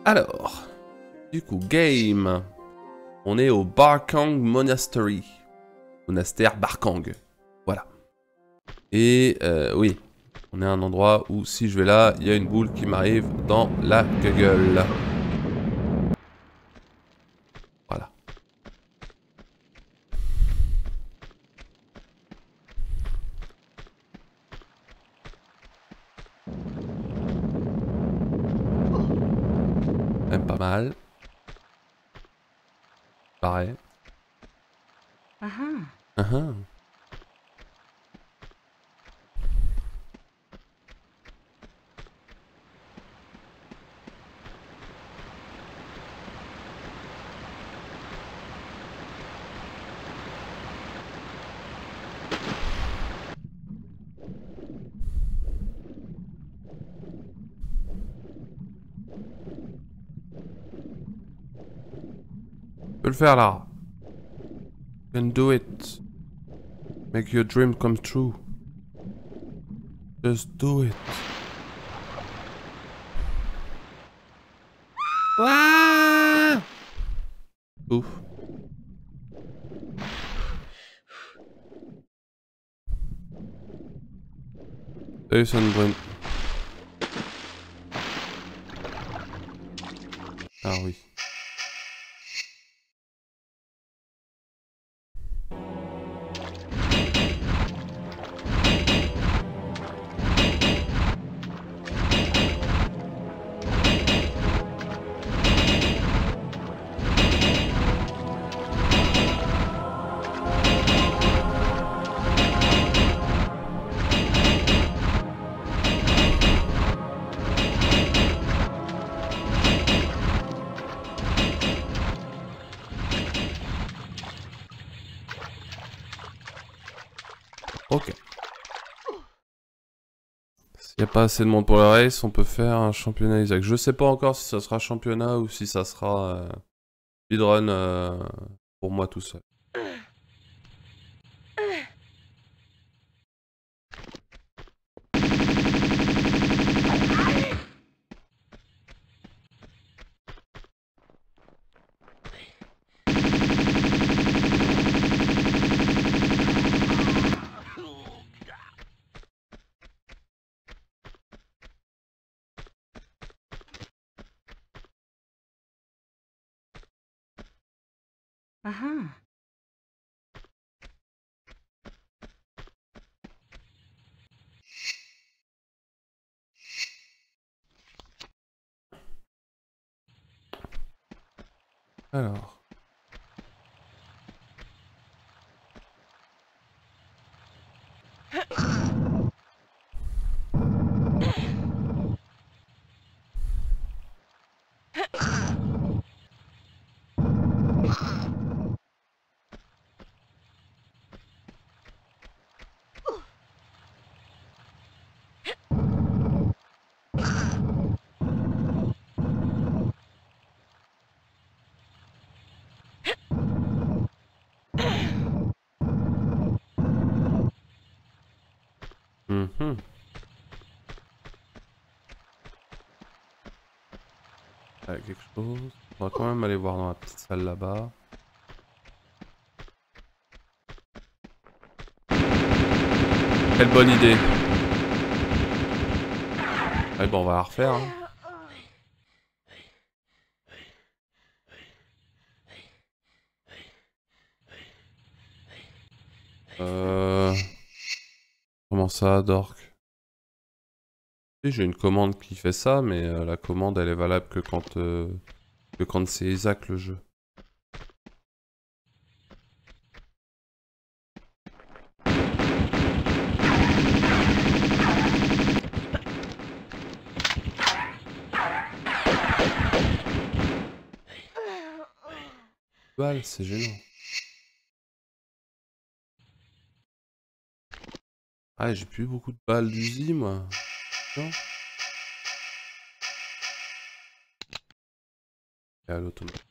Alors, du coup, game. On est au Barkang Monastery. Monastère Barkang. Voilà. Et oui, on est à un endroit où si je vais là, il y a une boule qui m'arrive dans la gueule. Voilà. Même pas mal. Pareil. Uh-huh. Tu peux le faire là. You can do it. Make your dream come true. Just do it. Ah! Ouf. Salut Sunbrun. Ah oui. Ok. S'il n'y a pas assez de monde pour le race, on peut faire un championnat Isaac. Je sais pas encore si ça sera championnat ou si ça sera speedrun pour moi tout seul. Alors. Mhm. Quelque chose. On va quand même aller voir dans la petite salle là-bas. Quelle bonne idée. Ouais, bon, on va la refaire. Hein. Comment ça, Dork? Oui, j'ai une commande qui fait ça, mais la commande elle est valable que quand c'est Isaac le jeu. Balle, c'est gênant. Ah, j'ai plus beaucoup de balles d'Uzi, moi. Non. Et à l'automate.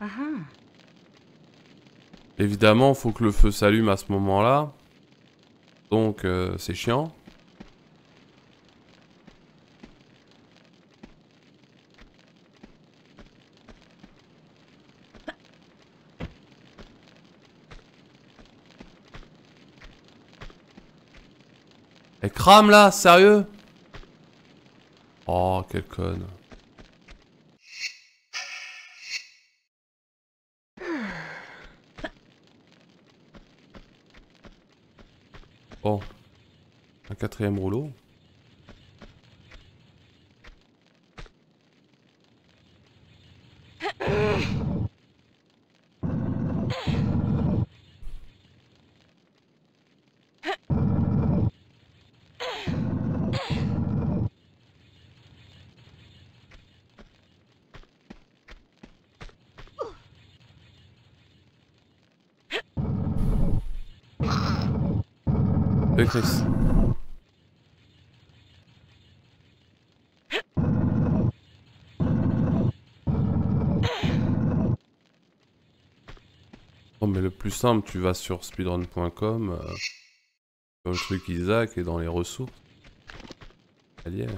Évidemment, faut que le feu s'allume à ce moment-là. Donc, c'est chiant. Elle crame là, sérieux? Oh, quelle conne. Bon. Un quatrième rouleau. Chris. Bon, mais le plus simple, tu vas sur speedrun.com, sur le truc Isaac et dans les ressources. Elle y est.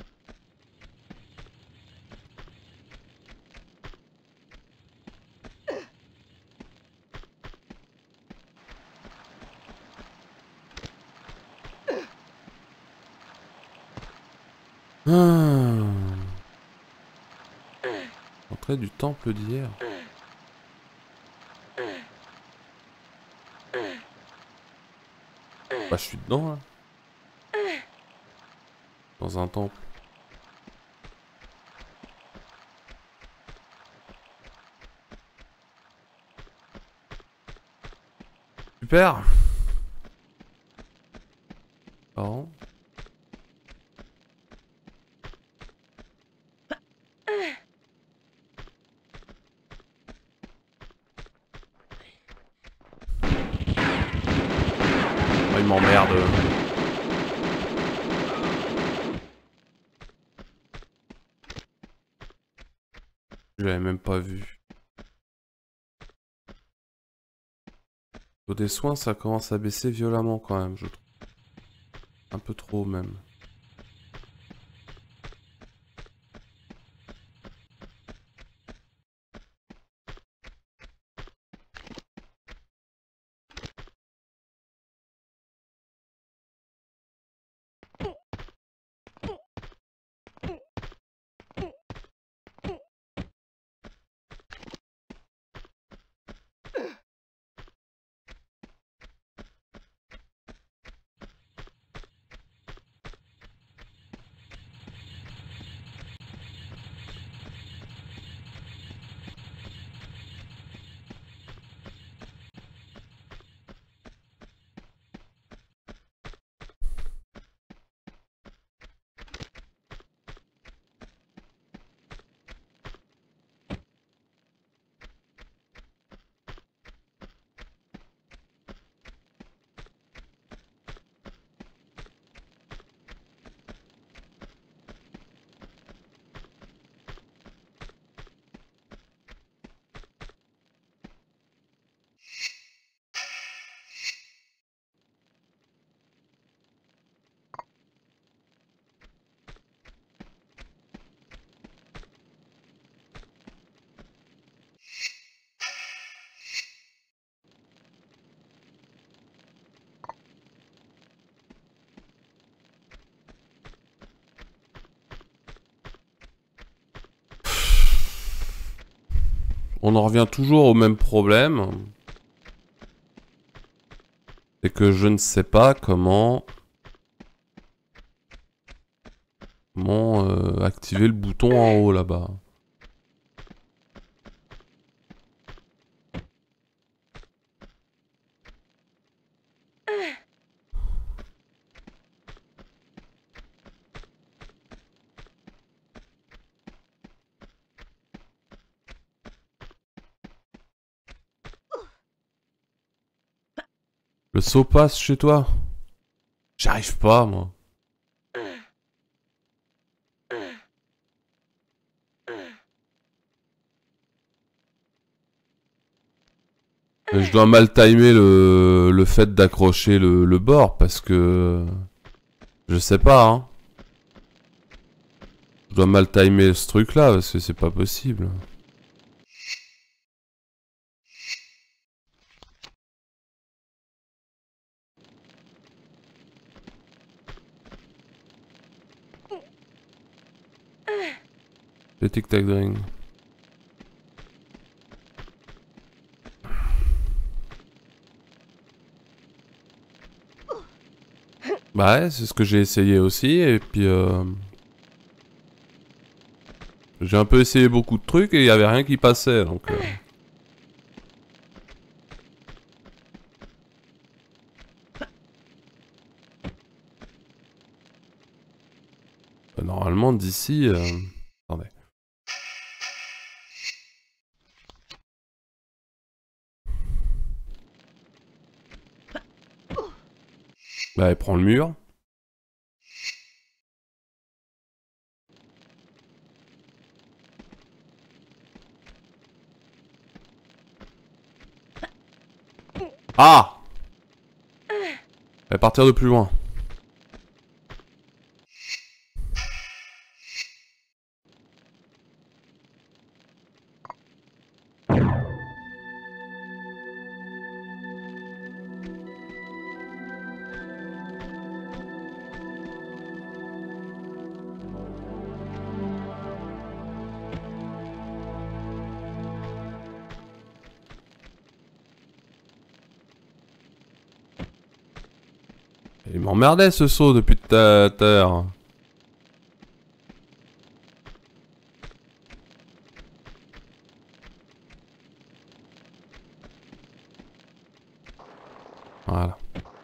Entrée du temple d'hier. Bah, je suis dedans, là. Dans un temple. Super. Bon. Oh, il m'emmerde. Je l'avais même pas vu. Au des soins, ça commence à baisser violemment quand même, je trouve. Un peu trop même. On en revient toujours au même problème. C'est que je ne sais pas comment... activer le bouton en haut là-bas. Le saut passe chez toi? J'arrive pas, moi. Je dois mal timer le fait d'accrocher le bord parce que... Je sais pas, hein. Je dois mal timer ce truc là parce que c'est pas possible. Le tic-tac ring. Bah ouais, c'est ce que j'ai essayé aussi et puis j'ai un peu essayé beaucoup de trucs et il y avait rien qui passait donc... Normalement d'ici... Attendez. Bah elle prend le mur. Ah! Elle va partir de plus loin. Il m'emmerdait ce saut depuis tout à l'heure. Voilà.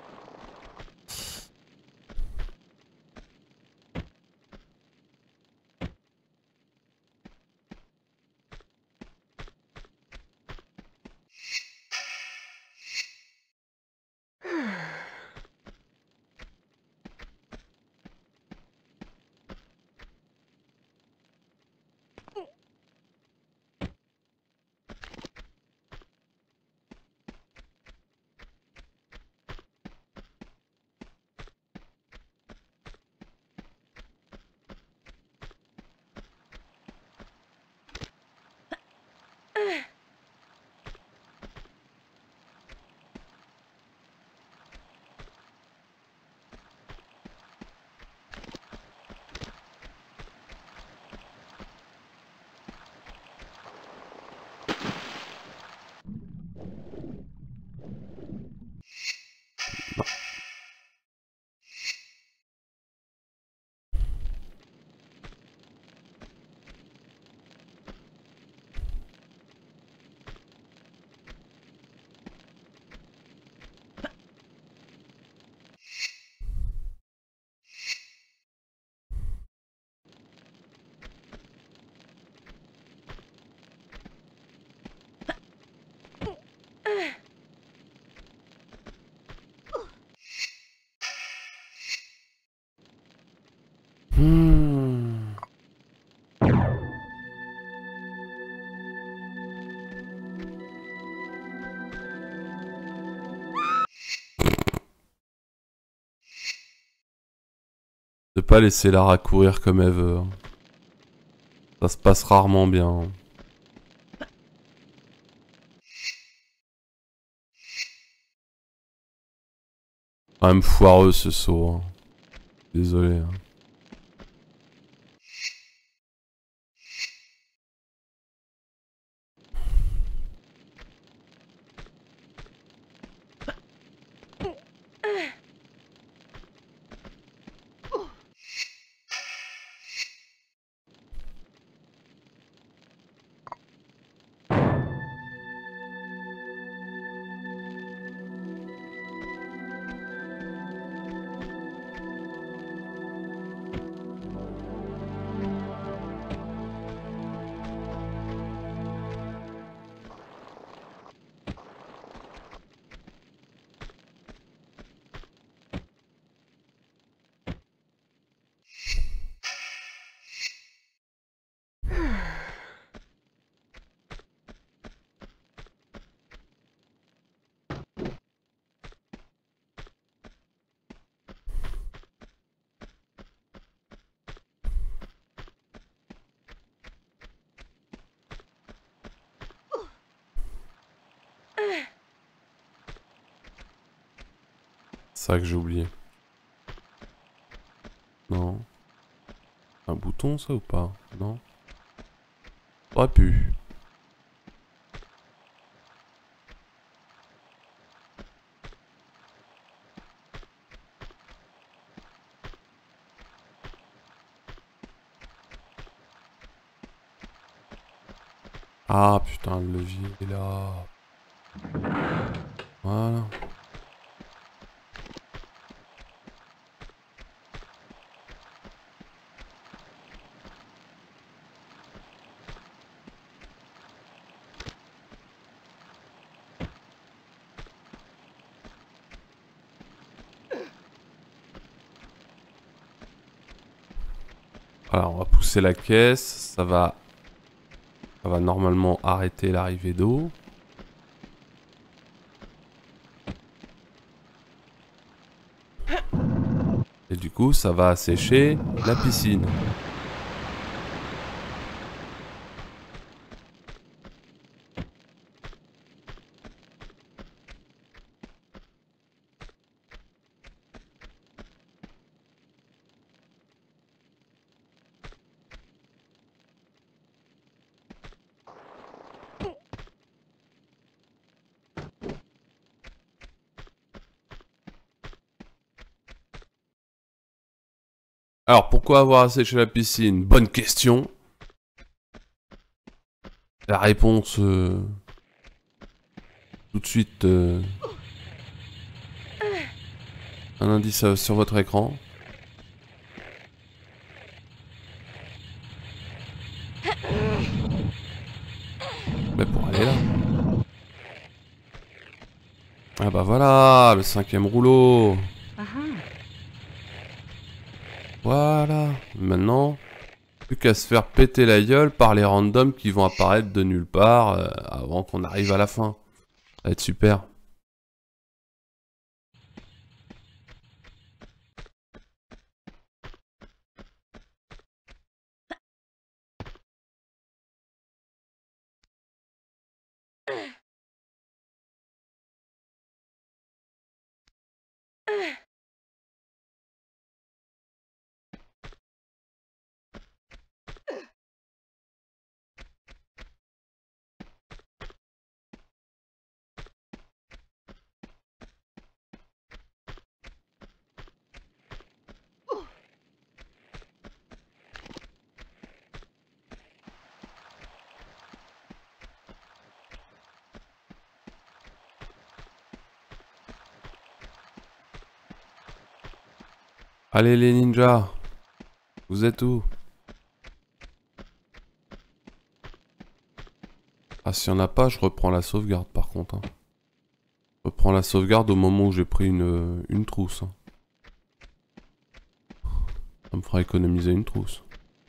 De pas laisser Lara courir comme elle veut. Ça se passe rarement bien. Quand même foireux ce saut. Hein. Désolé. Hein. C'est ça que j'ai oublié. Non. Un bouton ça ou pas? Non. Aurait pu. Ah putain, le levier est là. Voilà. Alors, on va pousser la caisse. Ça va normalement arrêter l'arrivée d'eau. Et du coup, ça va assécher la piscine. Alors, pourquoi avoir asséché la piscine? Bonne question. La réponse... tout de suite... un indice sur votre écran. Mais pour aller là. Ah bah voilà, le 5e rouleau. Voilà. Maintenant, plus qu'à se faire péter la gueule par les randoms qui vont apparaître de nulle part avant qu'on arrive à la fin. Ça va être super. Allez les ninjas, vous êtes où? Ah s'il n'y en a pas, je reprends la sauvegarde par contre. Hein. Je reprends la sauvegarde au moment où j'ai pris une trousse. Hein. Ça me fera économiser une trousse.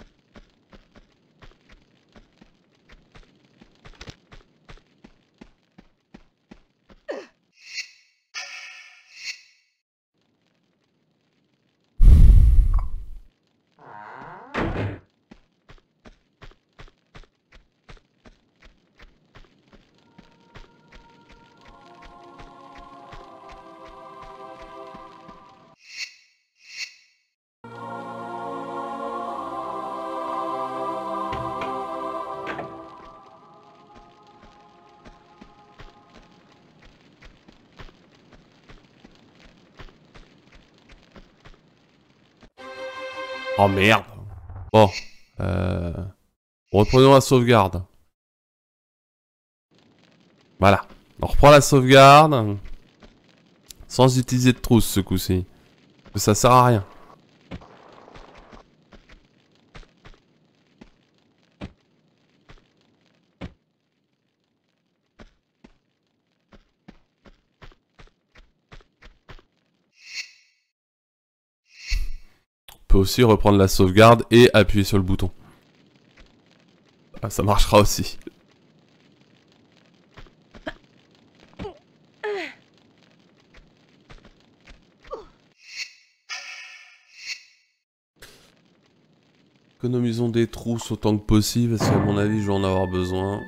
Oh merde. Bon. Reprenons la sauvegarde. Voilà. On reprend la sauvegarde. Sans utiliser de trousse ce coup-ci. Ça sert à rien. On peut aussi reprendre la sauvegarde et appuyer sur le bouton. Ah, ça marchera aussi. Économisons des trousses autant que possible, parce qu'à mon avis, je vais en avoir besoin.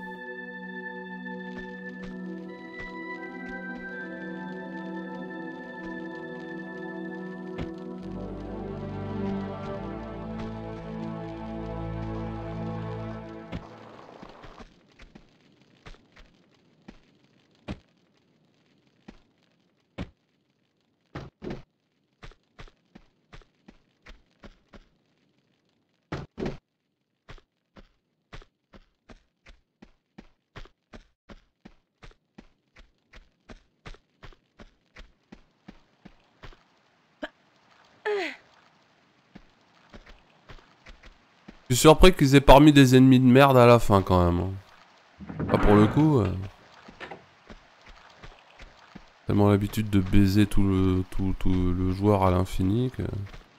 Je suis surpris qu'ils aient pas remis des ennemis de merde à la fin quand même. Pas pour le coup. Tellement l'habitude de baiser tout le joueur à l'infini que...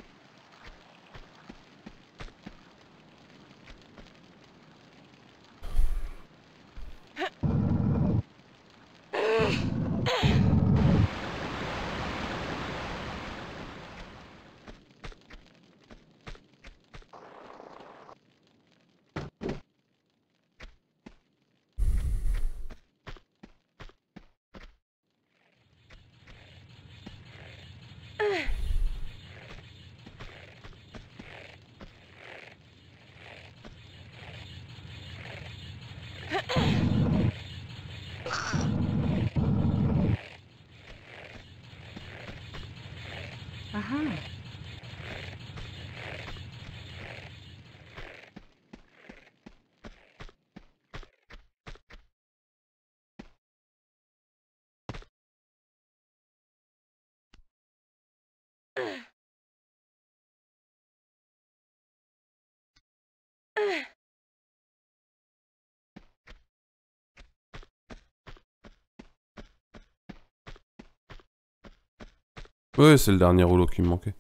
Ouais, c'est le dernier rouleau qui me manquait.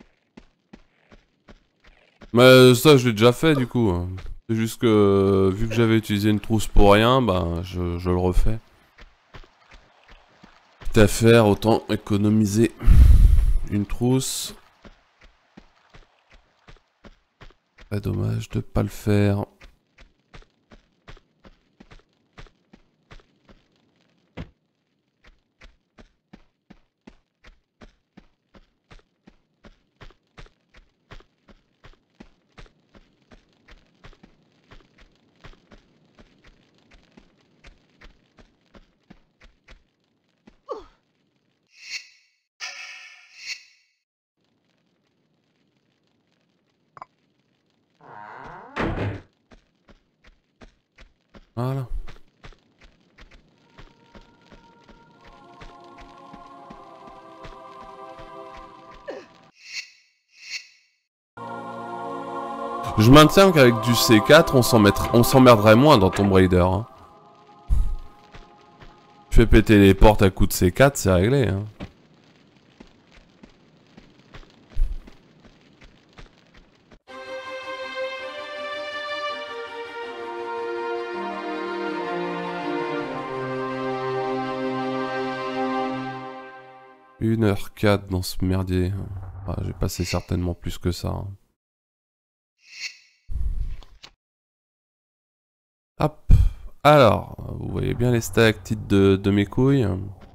Mais ça, je l'ai déjà fait du coup. C'est juste que vu que j'avais utilisé une trousse pour rien, bah je le refais. Quitte à faire, autant économiser une trousse. Pas dommage de pas le faire. Voilà. Je maintiens qu'avec du C4, on s'emmerderait moins dans Tomb Raider. Hein. Tu fais péter les portes à coups de C4, c'est réglé. Hein. Une heure 4 dans ce merdier. Ah, j'ai passé certainement plus que ça. Hein. Hop. Alors, vous voyez bien les stalactites de mes couilles.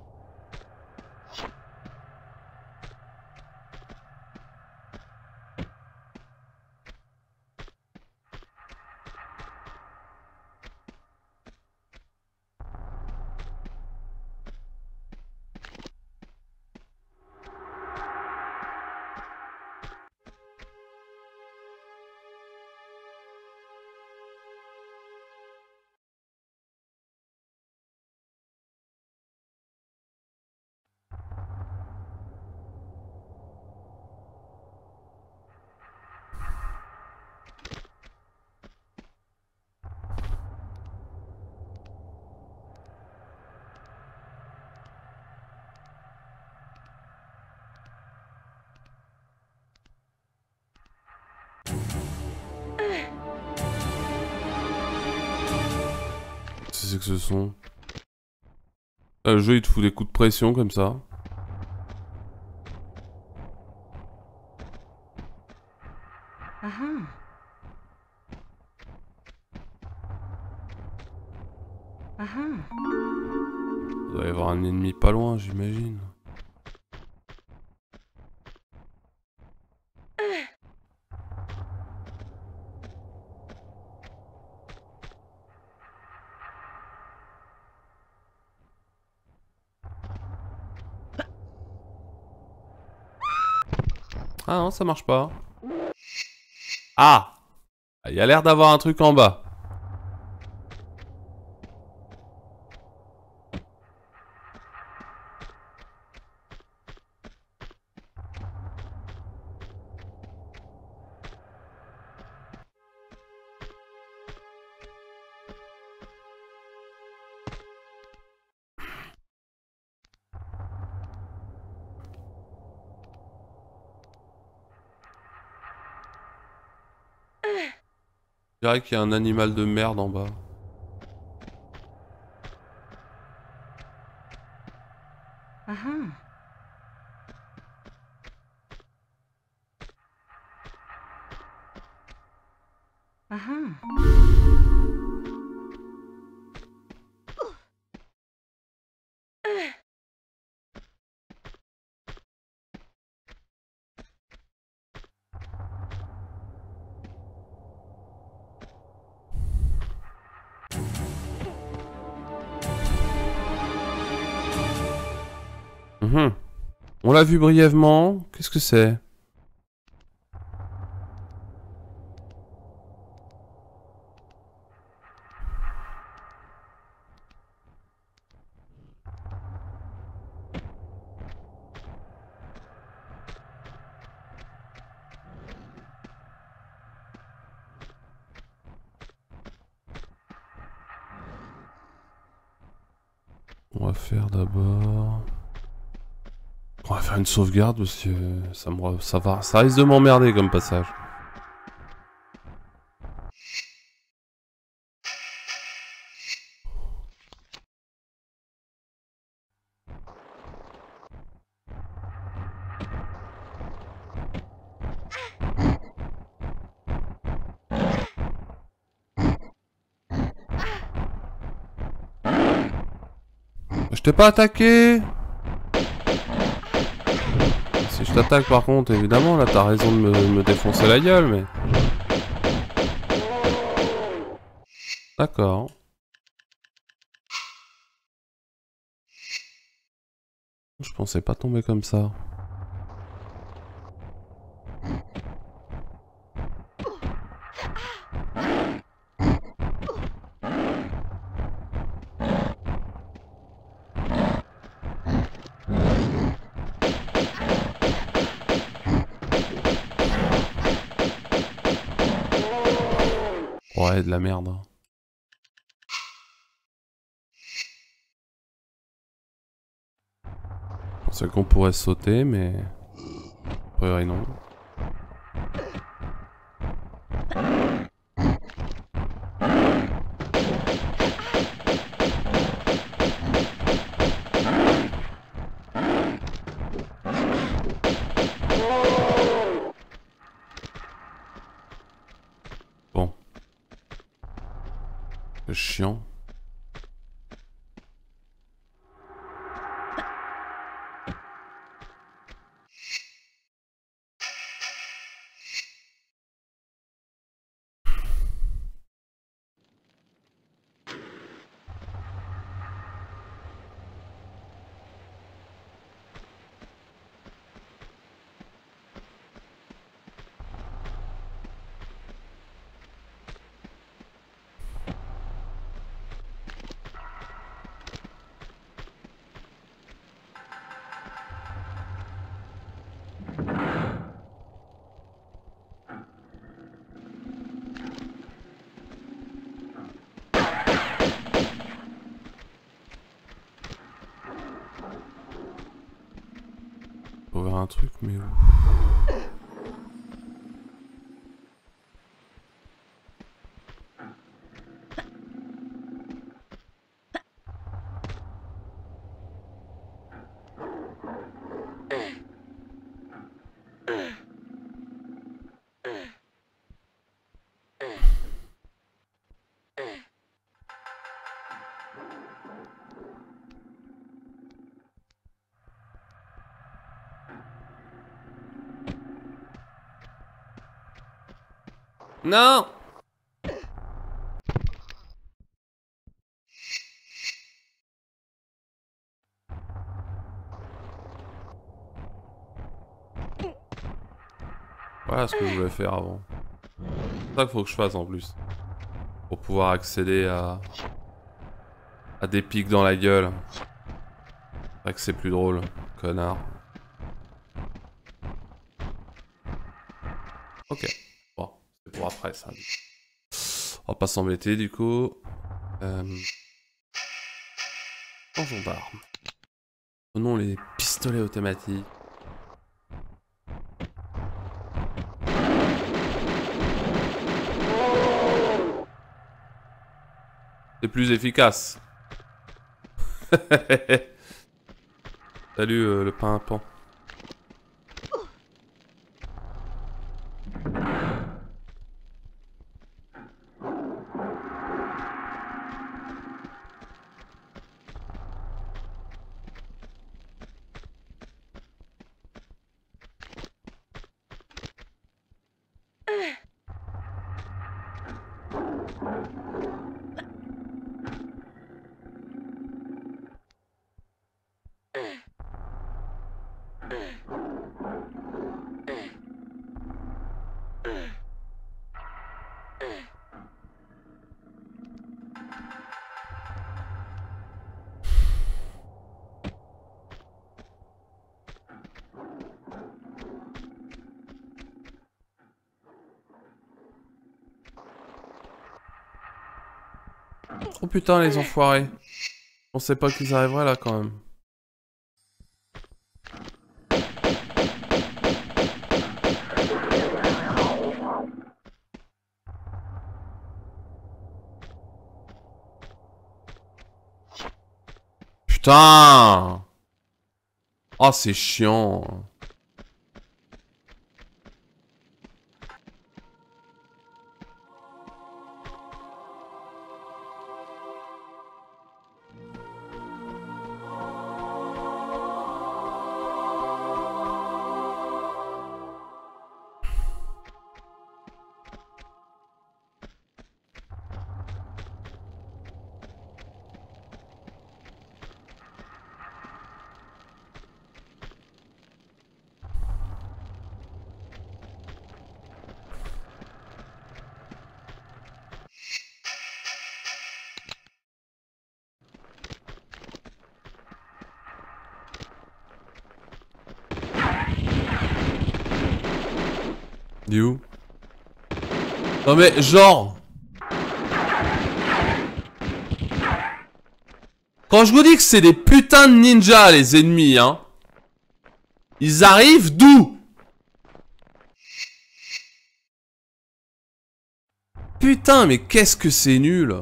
C'est que ce sont. Le jeu il te fout des coups de pression comme ça. Il doit y avoir un ennemi pas loin, j'imagine. Ah non, ça marche pas. Ah! Il y a l'air d'avoir un truc en bas. Je dirais qu'il y a un animal de merde en bas. On l'a vu brièvement. Qu'est-ce que c'est? On va faire d'abord... On va faire une sauvegarde parce que ça risque de m'emmerder comme passage. Je t'ai pas attaqué! Si je t'attaque par contre, évidemment, là t'as raison de me défoncer la gueule, mais... D'accord. Je pensais pas tomber comme ça. Ouais, de la merde. Je pensais qu'on pourrait sauter, mais... A priori non. Bon. C'est chiant. Faut voir un truc, mais où? Non! Voilà ce que je voulais faire avant. C'est ça qu'il faut que je fasse en plus. Pour pouvoir accéder à des pics dans la gueule. C'est vrai que c'est plus drôle, connard. Ok. Bon, c'est pour après ça. On va pas s'embêter du coup. Changeons d'arme. Prenons les pistolets automatiques. C'est plus efficace. Salut le pimpant. Oh putain les enfoirés. On sait pas qu'ils arriveraient là quand même. Putain! Oh c'est chiant. Il est où? Non mais genre... Quand je vous dis que c'est des putains de ninjas les ennemis, hein. Ils arrivent d'où? Putain mais qu'est-ce que c'est nul.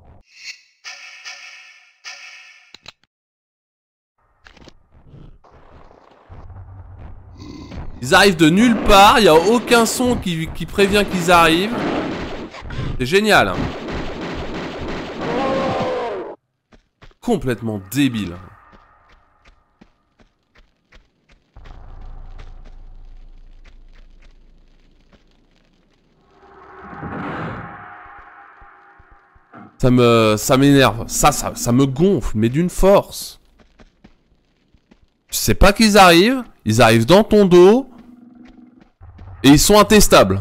Ils arrivent de nulle part, il n'y a aucun son qui prévient qu'ils arrivent. C'est génial. Hein. Complètement débile. Ça m'énerve. Ça me gonfle, mais d'une force. Tu sais pas qu'ils arrivent, ils arrivent dans ton dos. Et ils sont intestables.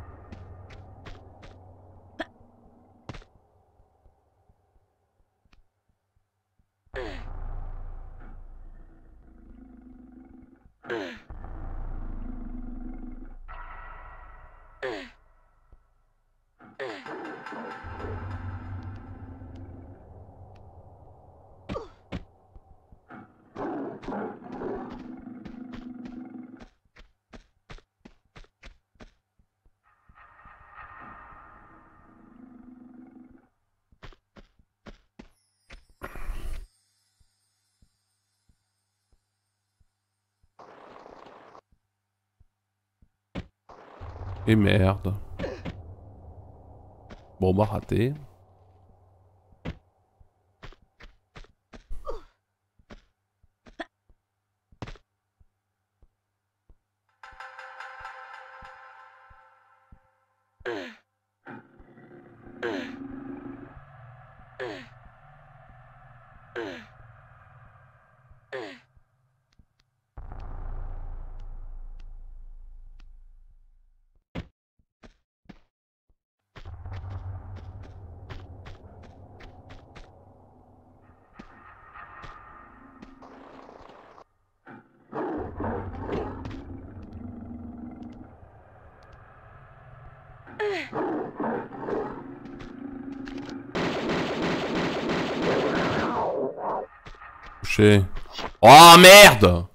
Et merde. Bon bah raté. Oh merde!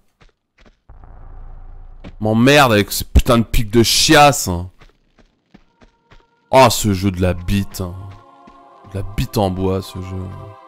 M'emmerde avec ce putain de pic de chiasse. Oh ce jeu de la bite. La bite en bois ce jeu.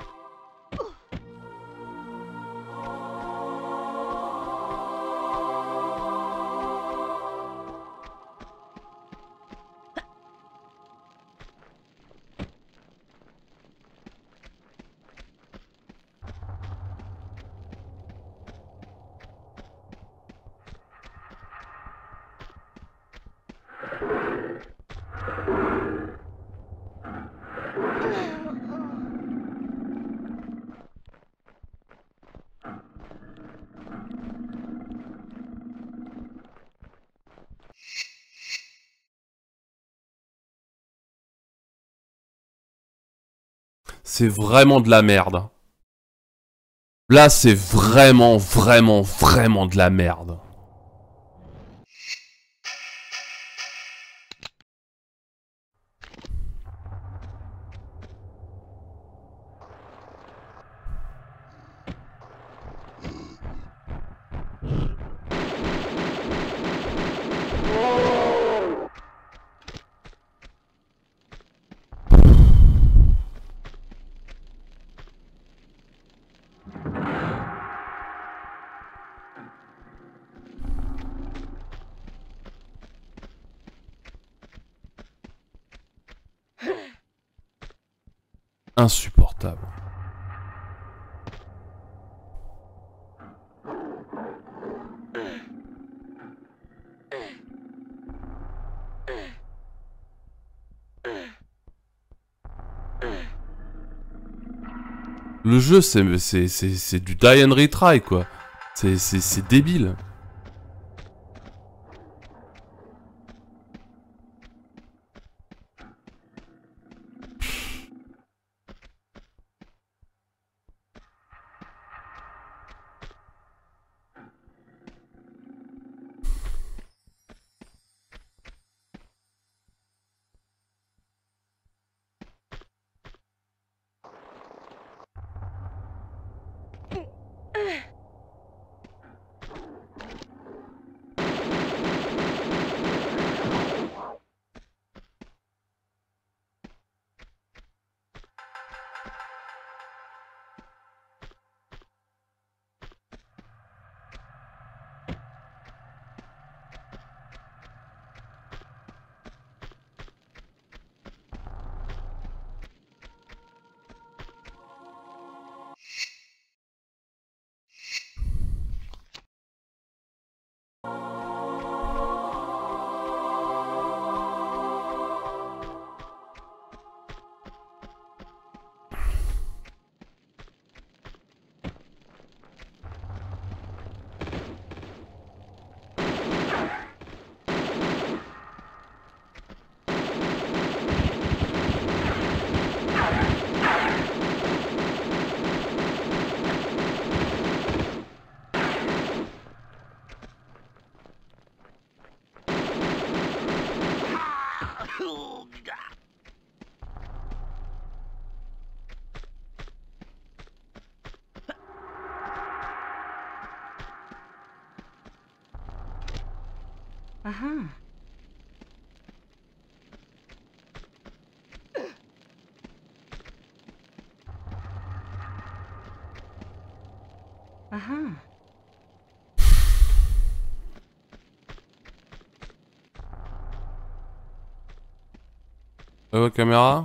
C'est vraiment de la merde. Là, c'est vraiment, vraiment, vraiment de la merde. Insupportable. Le jeu, c'est du die and retry, quoi. C'est débile. Uh-huh. Uh-huh. Caméra.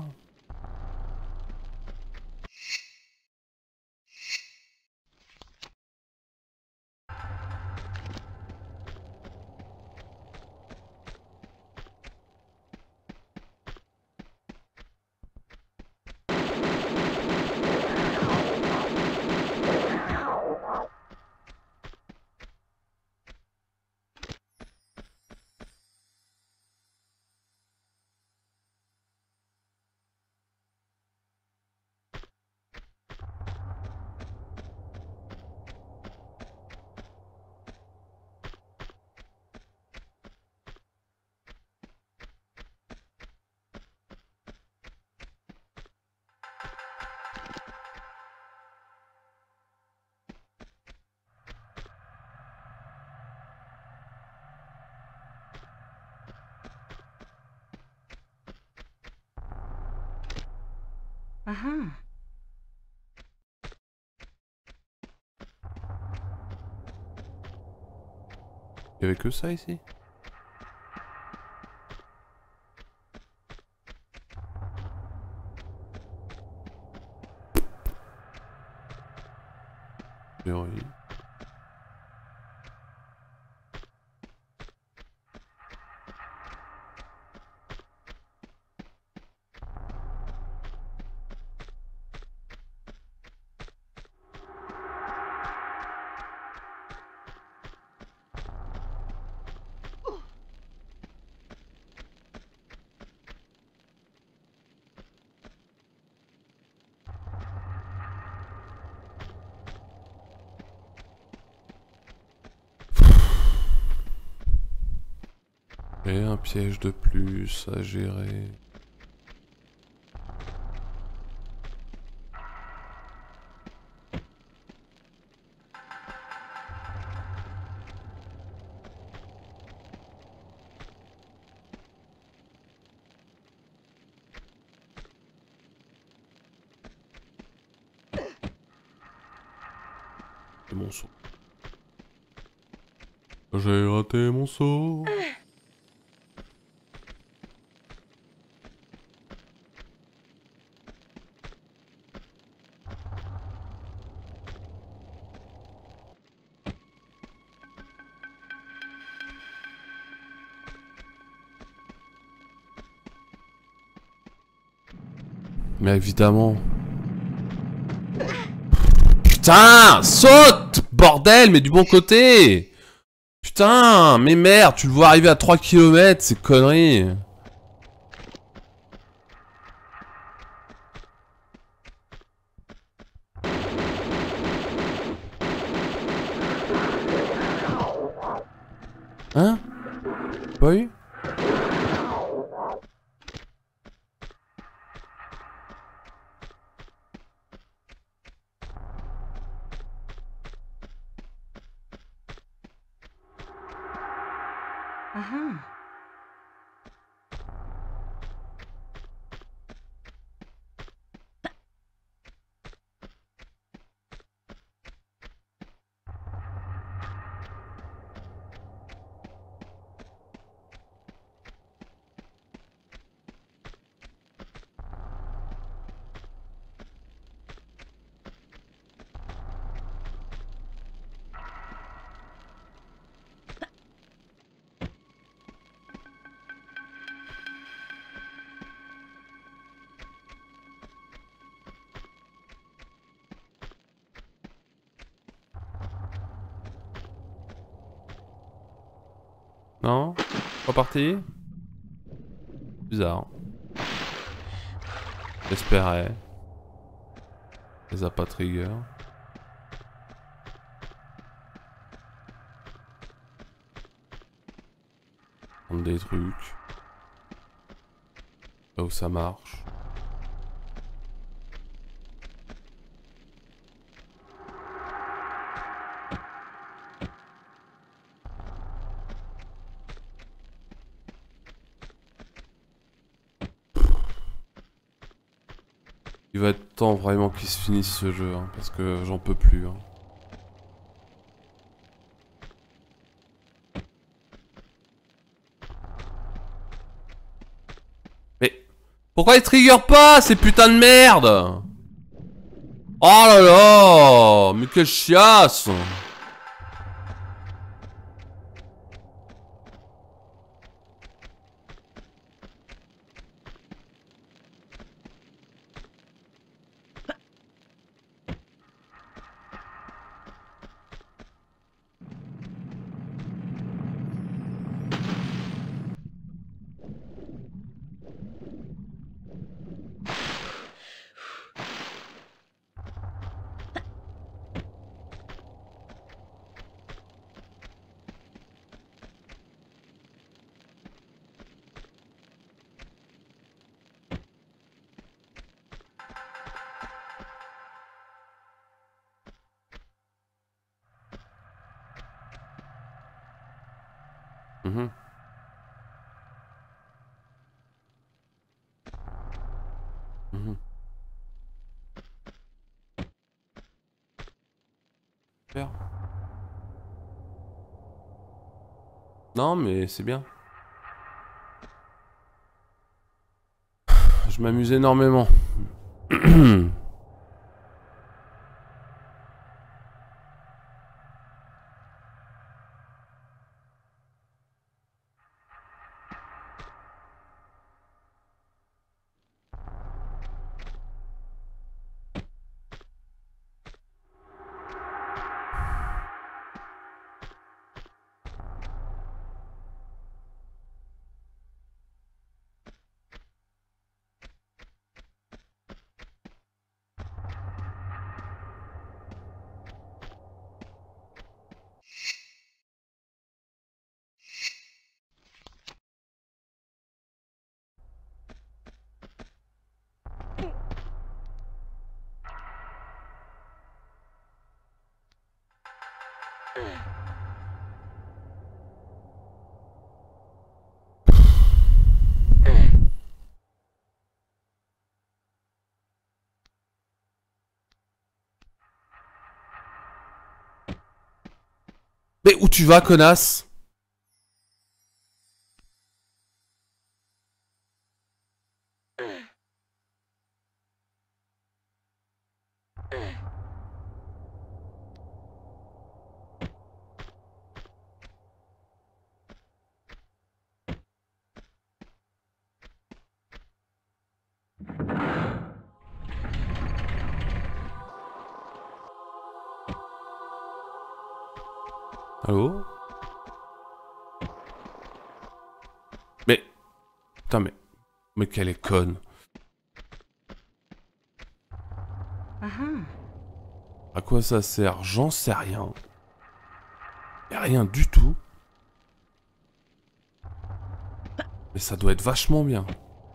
Uh-huh. Il y avait que ça ici? Oui. Et un piège de plus à gérer. C'est mon saut. J'ai raté mon saut. Mais évidemment. Putain, saute, bordel, mais du bon côté. Putain, mais merde, tu le vois arriver à 3 km, c'est conneries. Hein? Pas eu? Uh-huh. Non? Pas parti? Bizarre. J'espérais. Les a pas trigger. Prendre des trucs. Là où ça marche. Il va être temps vraiment qu'il se finisse ce jeu, hein, parce que j'en peux plus. Hein. Mais pourquoi il trigger pas ces putains de merde? Oh là là, mais quelle chiasse! Mhm. Mhm. Non, mais c'est bien. Je m'amuse énormément. Mais où tu vas, connasse? Allô? Mais... Putain, mais qu'elle est conne. À quoi ça sert? J'en sais rien. Y'a rien du tout. Mais ça doit être vachement bien.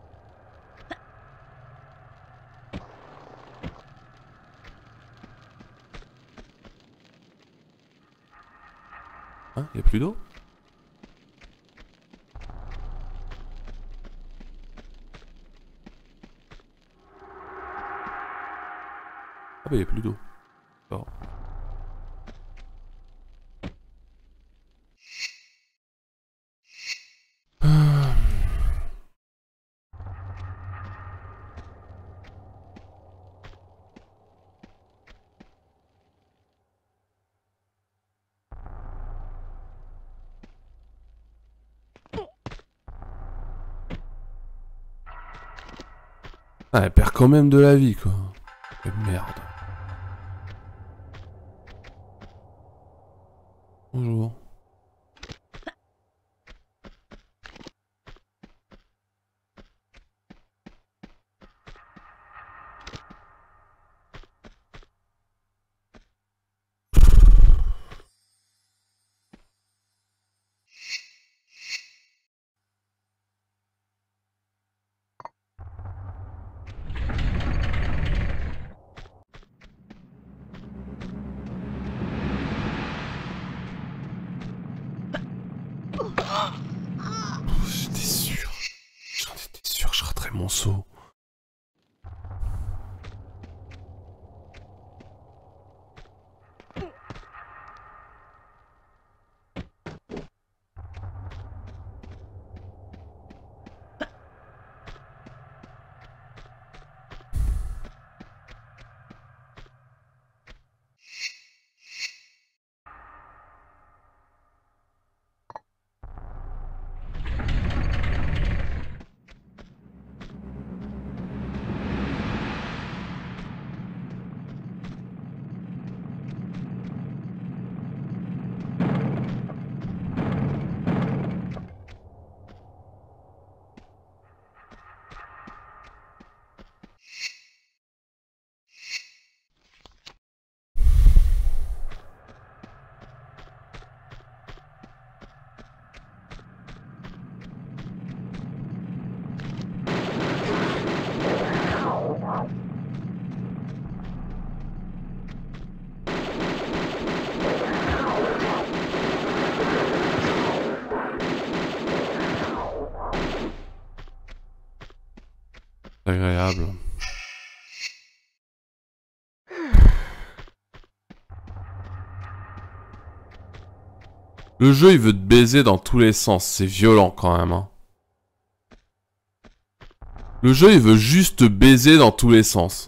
Hein? Y'a plus d'eau? Ah bah y'a plus d'eau. Bon. Ah, elle perd quand même de la vie, quoi. Merde. Bonjour. J'étais sûr. J'en étais sûr, je raterais mon saut. Agréable. Le jeu, il veut te baiser dans tous les sens. C'est violent quand même. Hein. Le jeu, il veut juste te baiser dans tous les sens.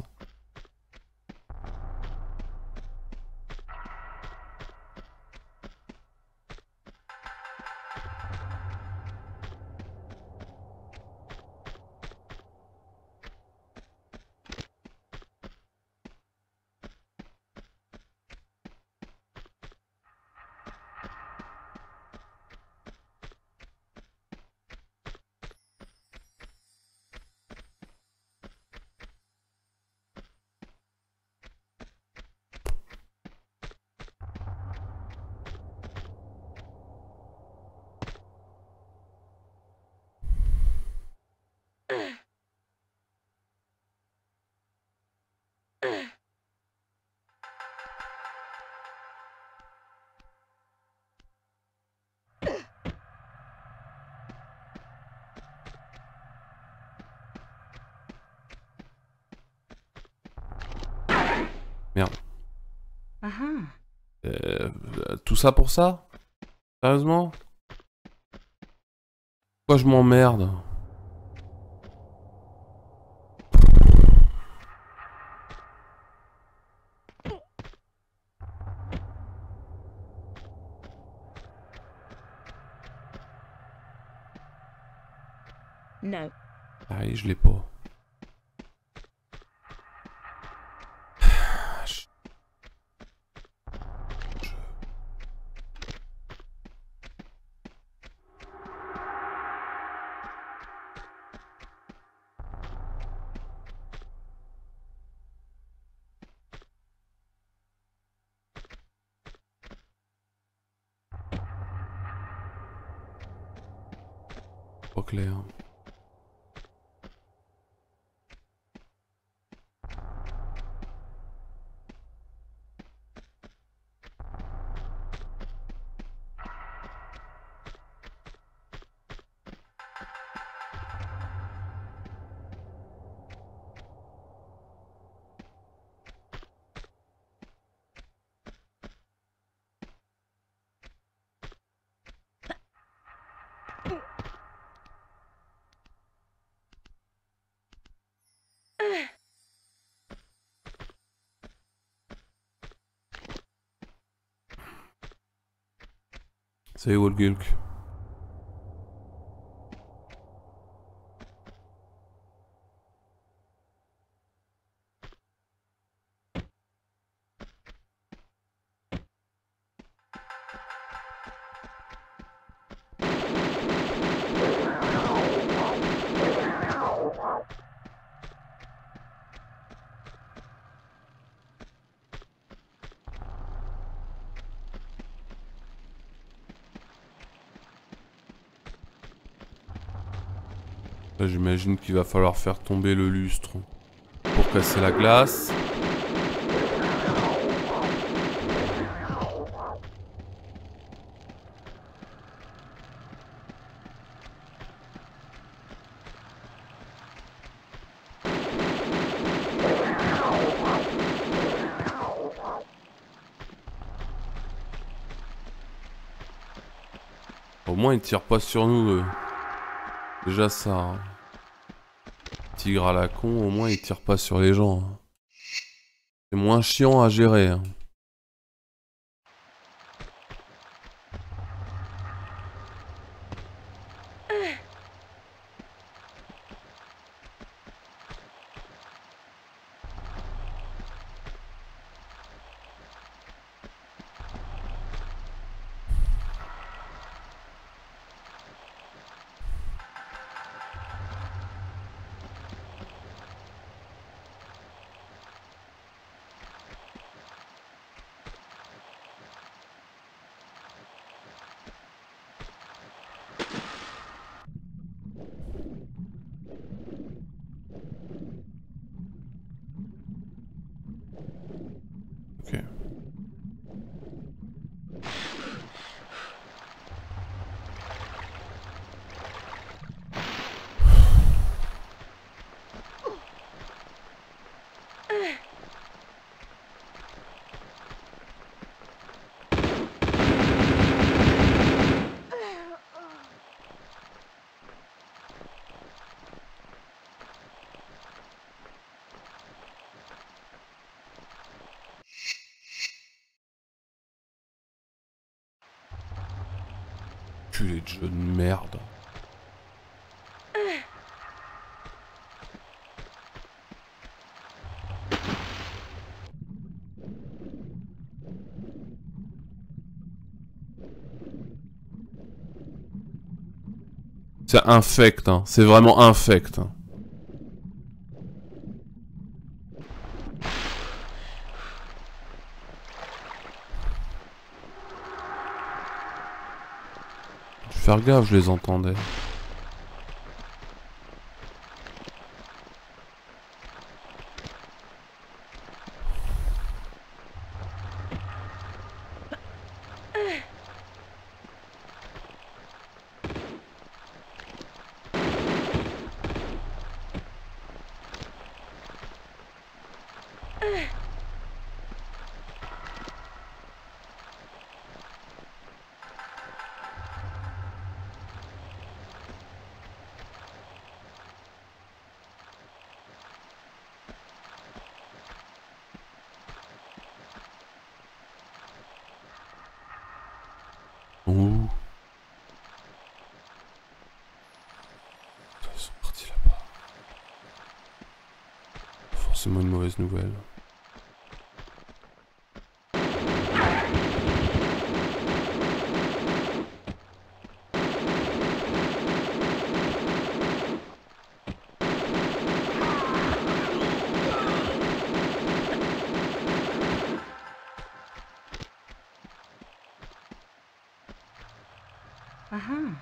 Merde. Tout ça pour ça? Sérieusement? Pourquoi je m'emmerde? No. Ah oui, je l'ai pas. Pas clair. Salut Wolgulk. Là, j'imagine qu'il va falloir faire tomber le lustre pour casser la glace. Au moins, il tire pas sur nous. Déjà ça. Hein. Tigre à la con, au moins il tire pas sur les gens. Hein. C'est moins chiant à gérer. Hein. Ok. Culé de jeu de merde. C'est infect, hein. C'est vraiment infect. Hein. Faut faire gaffe, je les entendais. Ouh. Ils sont partis là-bas. Forcément une mauvaise nouvelle. Uh-huh.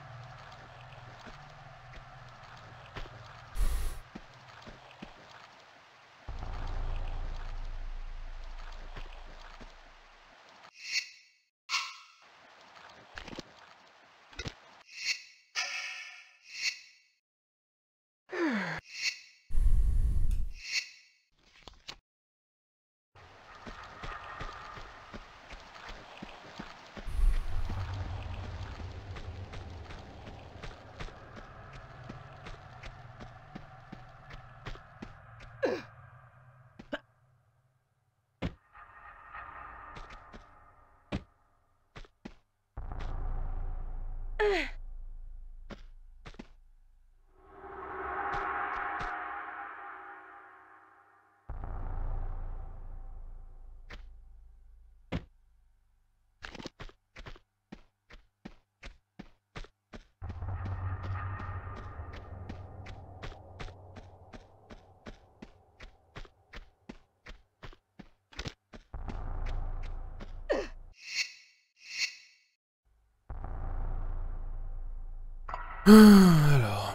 Alors.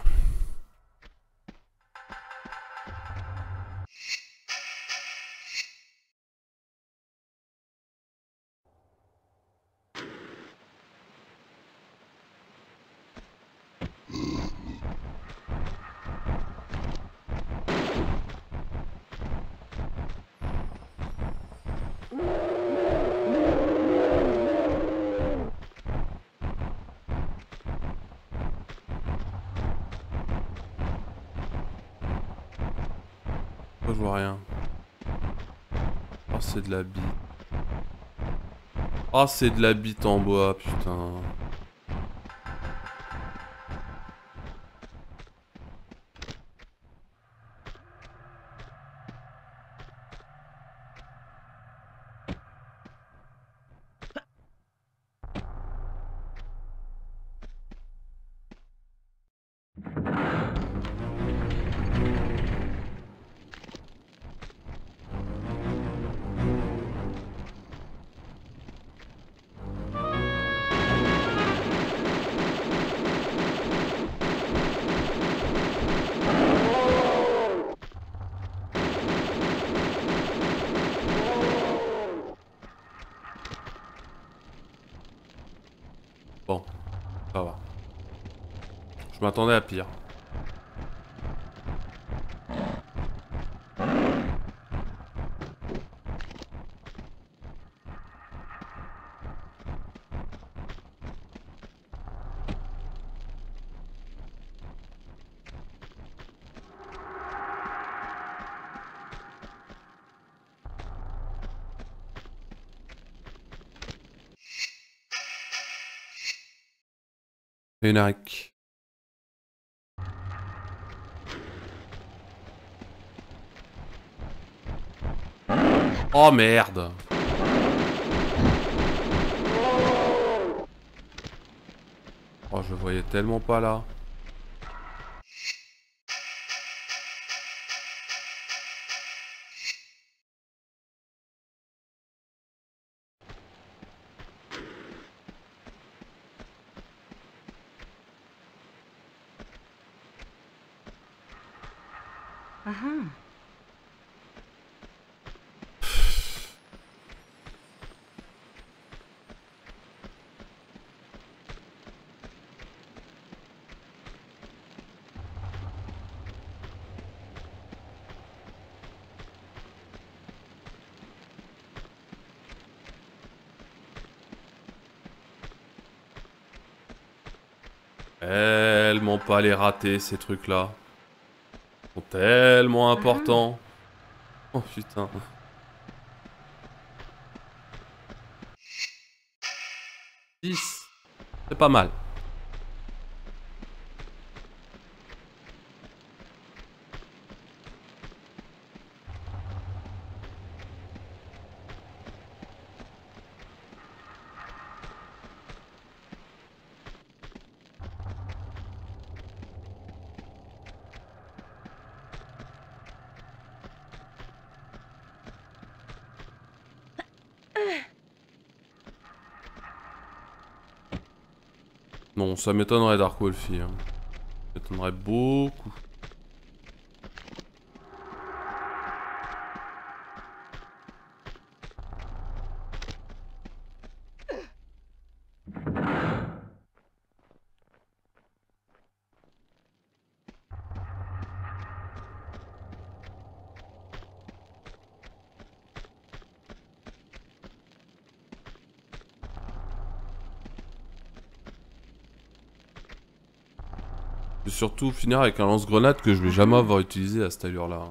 Je vois rien. Oh, c'est de la bite. Oh, c'est de la bite en bois, putain. Bon, ça va. Je m'attendais à pire. Fénac. Oh merde. Oh, je voyais tellement pas là. Uh-huh. Tellement pas les rater ces trucs là. Ils sont tellement importants. Oh putain. 10. C'est pas mal. Non, ça m'étonnerait Dark Wolfie. Hein. Ça m'étonnerait beaucoup. Je vais surtout finir avec un lance-grenade que je vais jamais avoir utilisé à cette allure-là.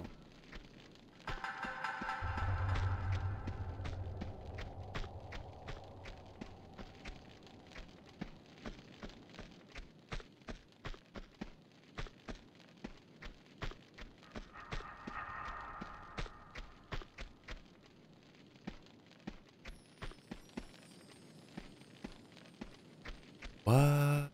What?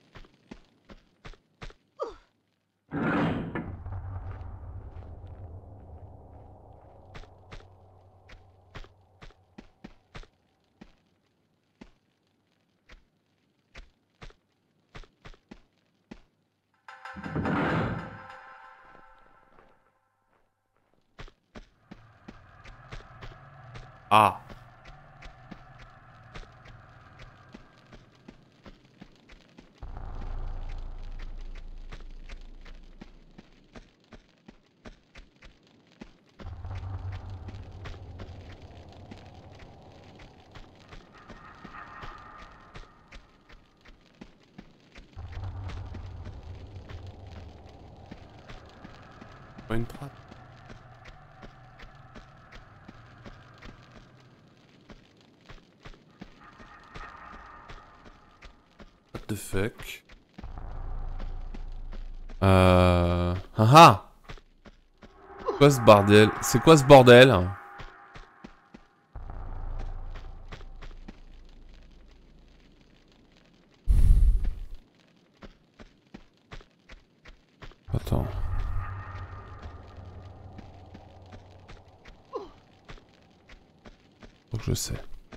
Ah. Pas une trappe. What the fuck? Ah. Quoi ce bordel? C'est quoi ce bordel? Attends. Faut que je sais.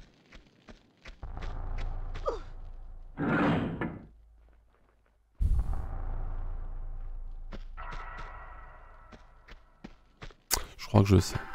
Je crois que je sais.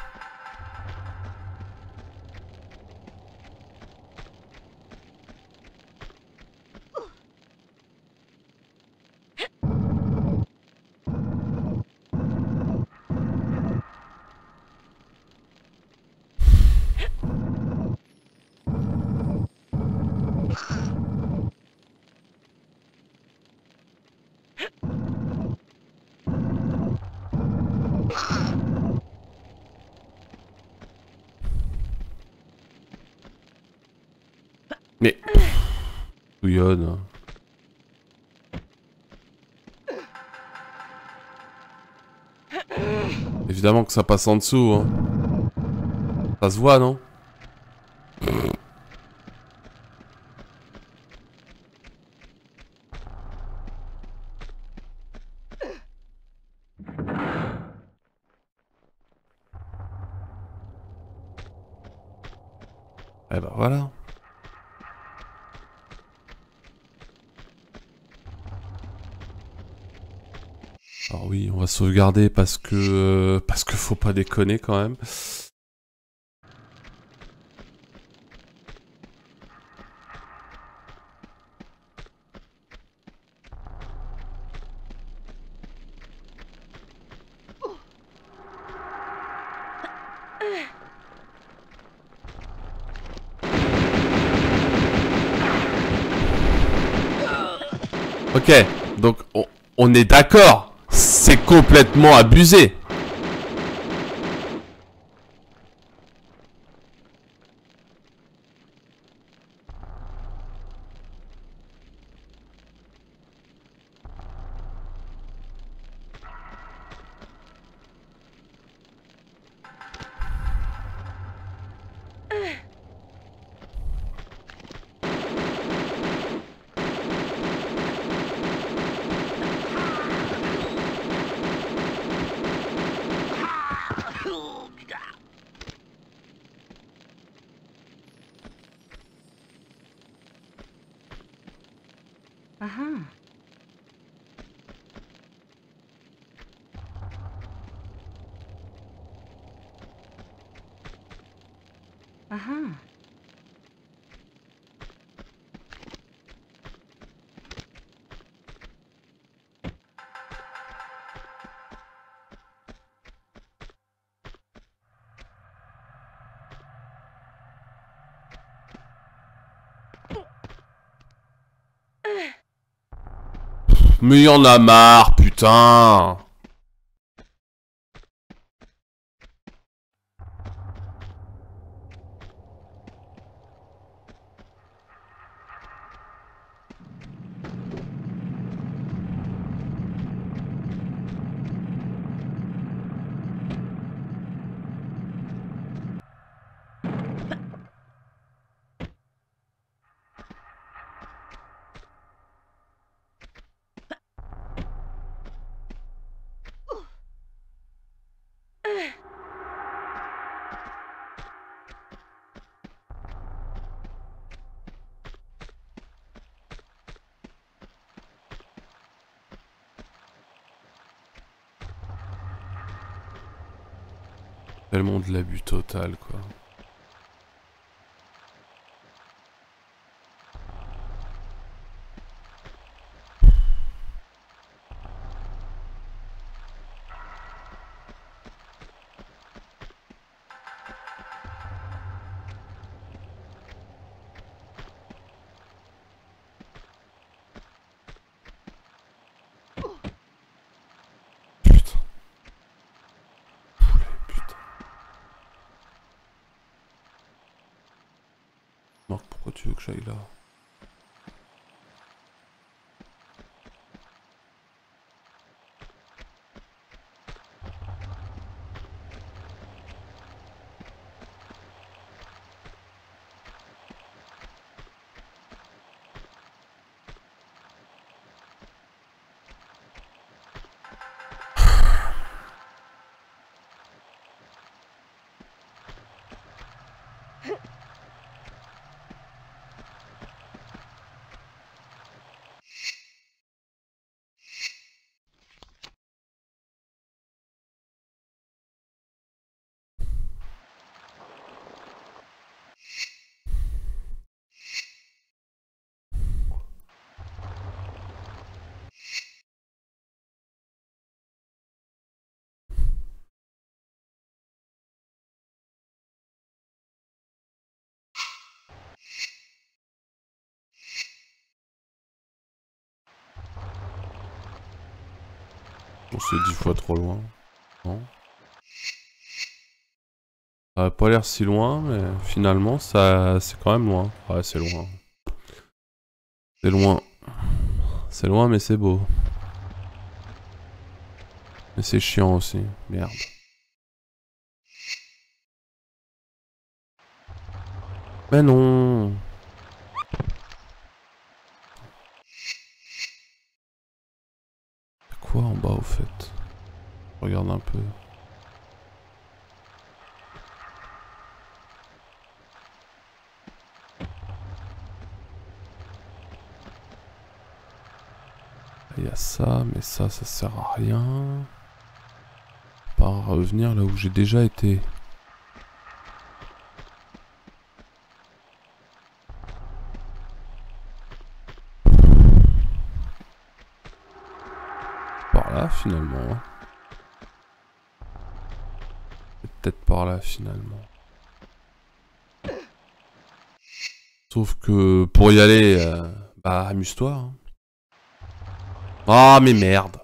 Mais... Couillonne. Évidemment que ça passe en dessous, hein. Ça se voit, non? Eh ben voilà. Alors oui, on va sauvegarder parce que faut pas déconner quand même. Ok, donc on est d'accord, c'est complètement abusé. Uh-huh. Uh-huh. Mais y en a marre, putain. Tellement de l'abus total, quoi. Putain. Poulet, putain. Marc, pourquoi tu veux que j'aille là? Bon, c'est 10 fois trop loin. Non? Ça a pas l'air si loin, mais finalement, ça, c'est quand même loin. Ouais, c'est loin. C'est loin. C'est loin, mais c'est beau. Mais c'est chiant aussi. Merde. Mais non. Quoi en bas au fait? Regarde un peu. Il y a ça, mais ça sert à rien. Pas revenir là où j'ai déjà été. Par là finalement. Peut-être par là finalement. Sauf que pour y aller, bah amuse-toi. Hein. Ah mais merde.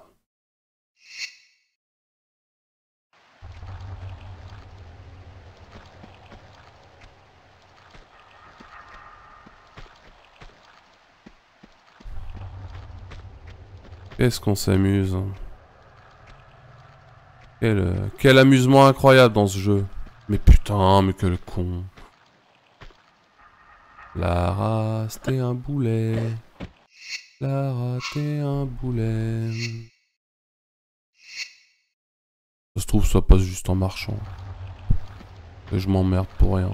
Qu'est-ce qu'on s'amuse. Quel amusement incroyable dans ce jeu. Mais putain, mais quel con. Lara, t'es un boulet. Lara, t'es un boulet. Ça se trouve, ça passe juste en marchant. Et je m'emmerde pour rien.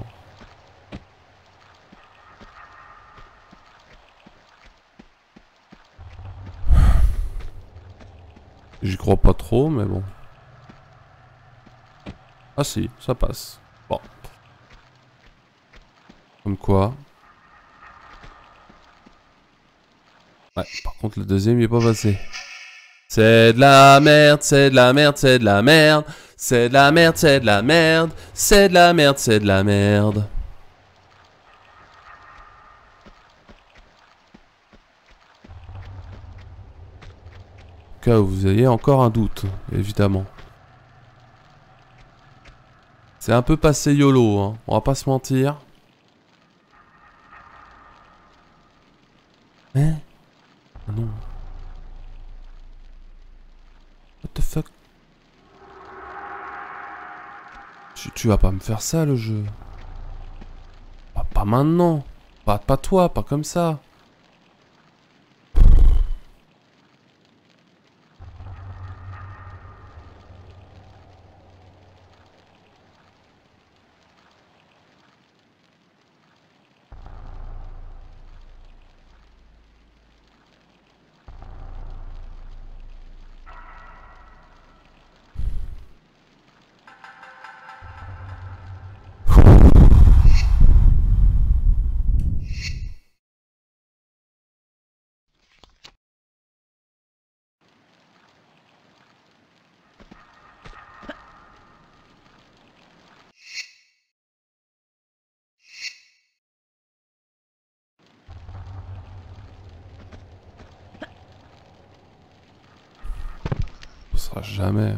J'y crois pas trop, mais bon. Ah si, ça passe. Bon. Comme quoi. Ouais, par contre le deuxième il est pas passé. C'est de la merde, c'est de la merde, c'est de la merde. C'est de la merde, c'est de la merde. C'est de la merde, c'est de la merde. Au cas où vous ayez encore un doute, évidemment. C'est un peu passé YOLO, hein. On va pas se mentir. Hein? Ah non. What the fuck? Tu vas pas me faire ça le jeu. Pas maintenant. Pas toi, pas comme ça. Ce sera jamais.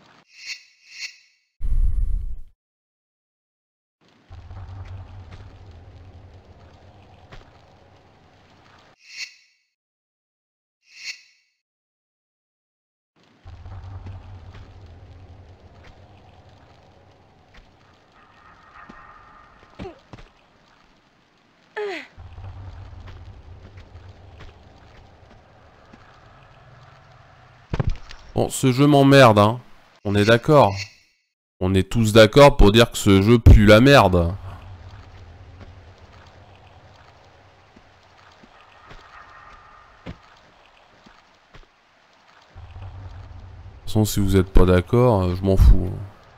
Bon, ce jeu m'emmerde, hein. On est d'accord. On est tous d'accord pour dire que ce jeu pue la merde. De toute façon, si vous êtes pas d'accord, je m'en fous.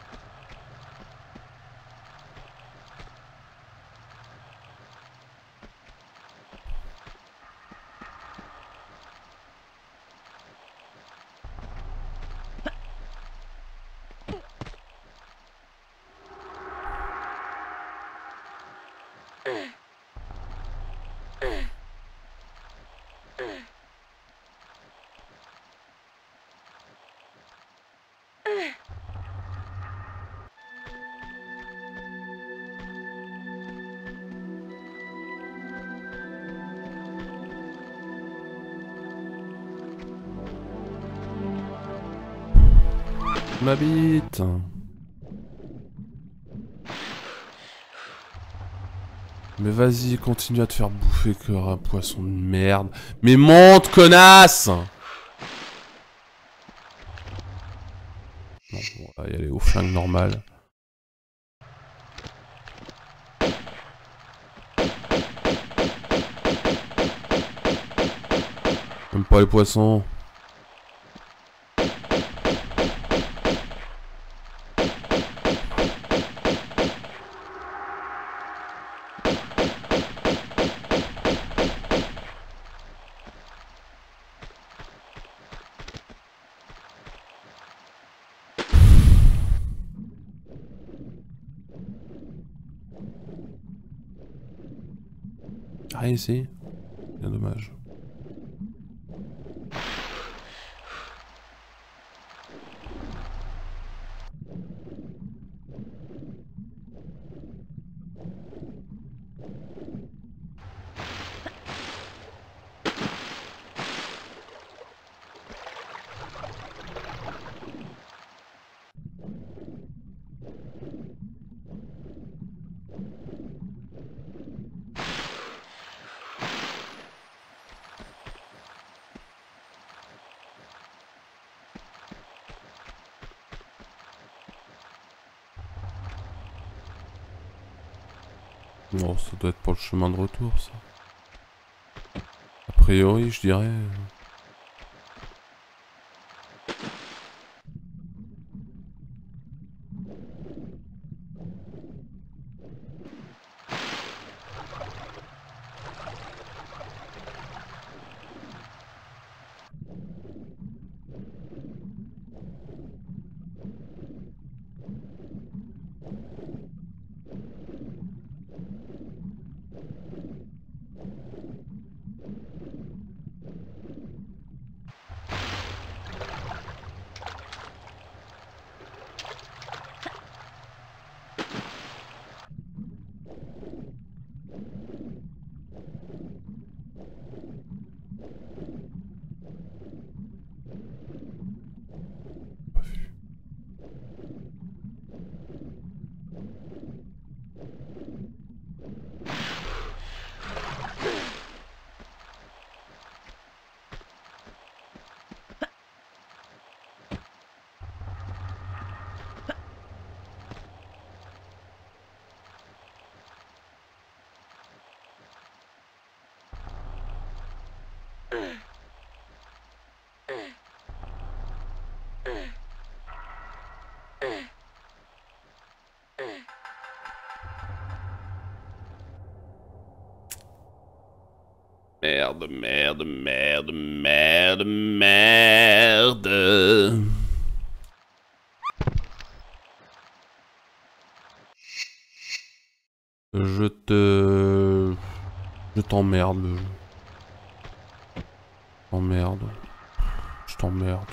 Ma bite. Mais vas-y, continue à te faire bouffer que un poisson de merde. Mais monte, connasse! Non, on va y aller au flingue normal. Même pas les poissons. Rien ici. Bien dommage. Bon, ça doit être pour le chemin de retour, ça. A priori, je dirais... Pas vu. Merde, merde, merde, merde, merde. Je te... Je t'emmerde, le jeu. T'emmerde. Je t'emmerde.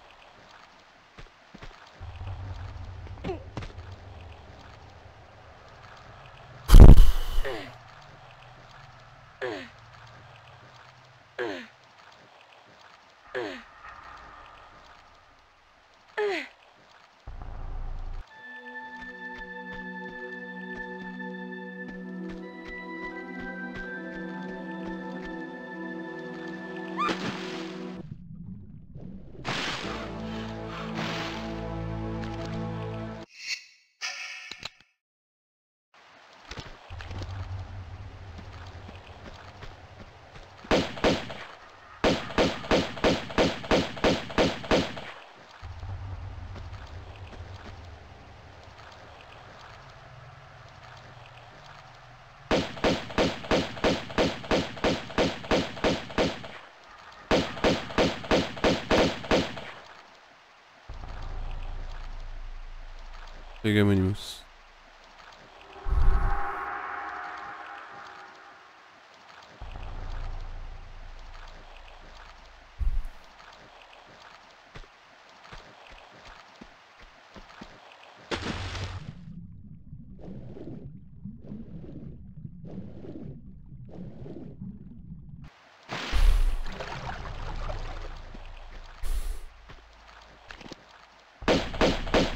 Les Gamonimus.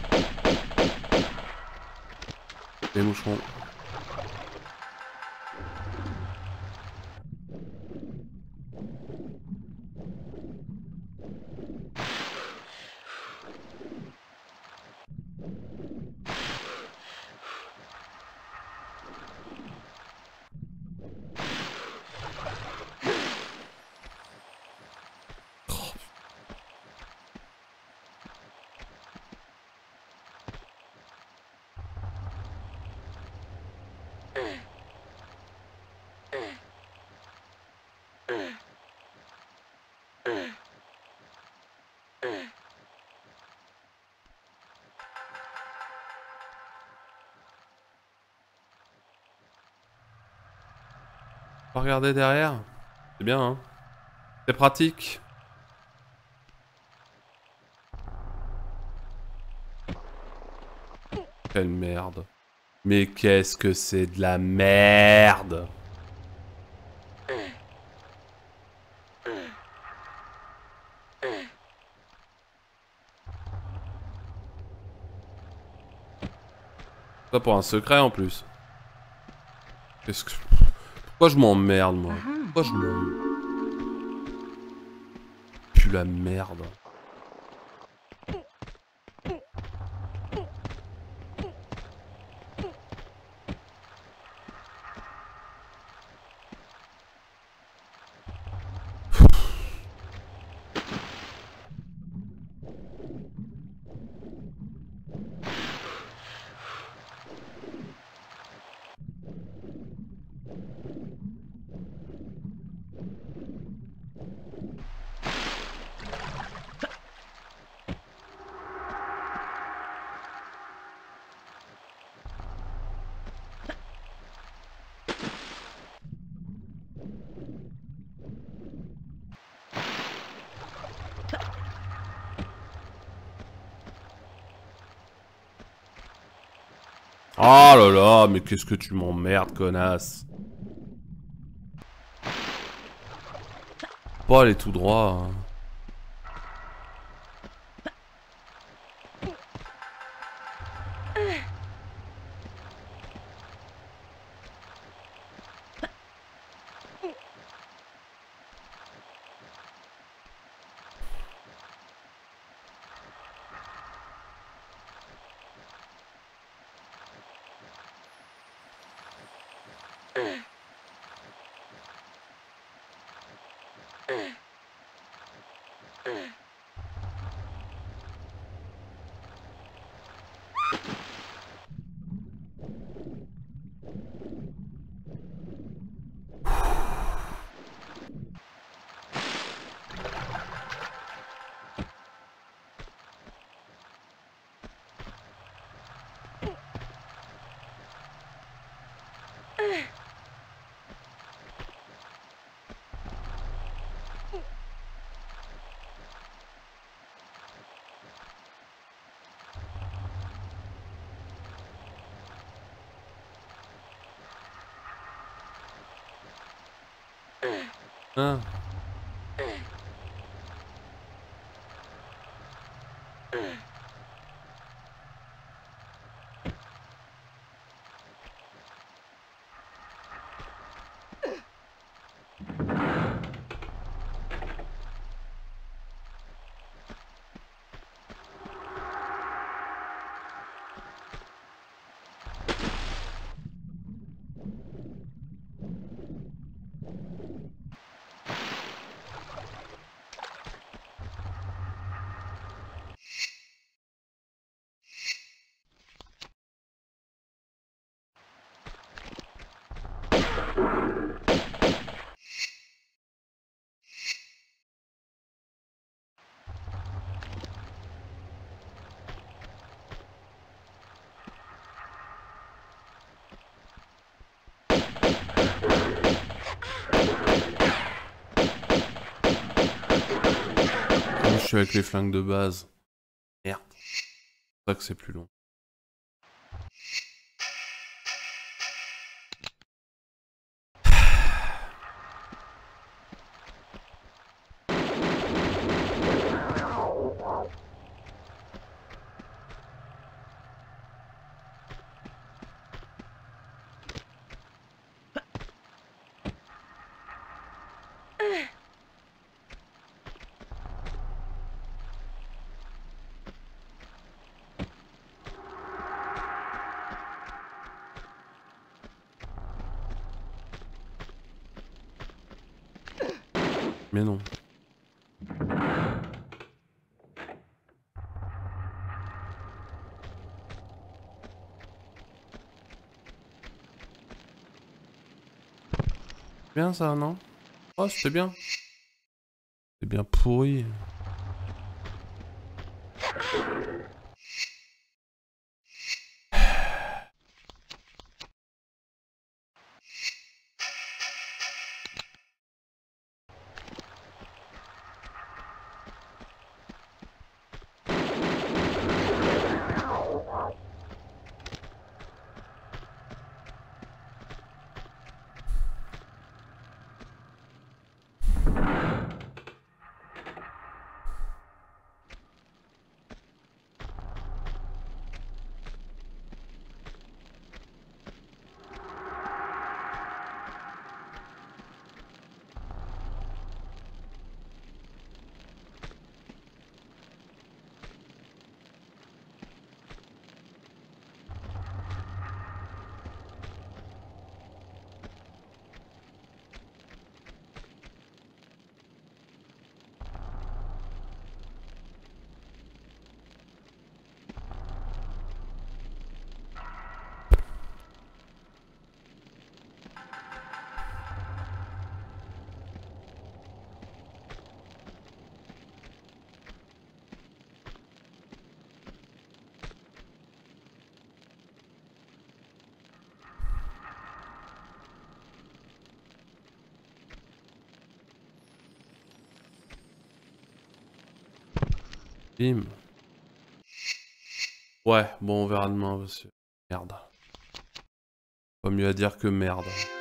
Les moucherons. Pas regarder derrière. C'est bien, hein. C'est pratique. Quelle merde. Mais qu'est-ce que c'est de la merde. Ça pour un secret en plus. Qu'est-ce que... Pourquoi je m'emmerde moi? Pourquoi je m'emmerde? Pue la merde. Oh là là, mais qu'est-ce que tu m'emmerdes, connasse. Pas aller tout droit. Hein. Hein? Je suis avec les flingues de base. Merde. C'est ça que c'est plus long. Mais non. Bien ça, non? Oh, c'était bien. C'est bien pourri. Bim. Ouais, bon, on verra demain, parce que... Merde. Pas mieux à dire que merde.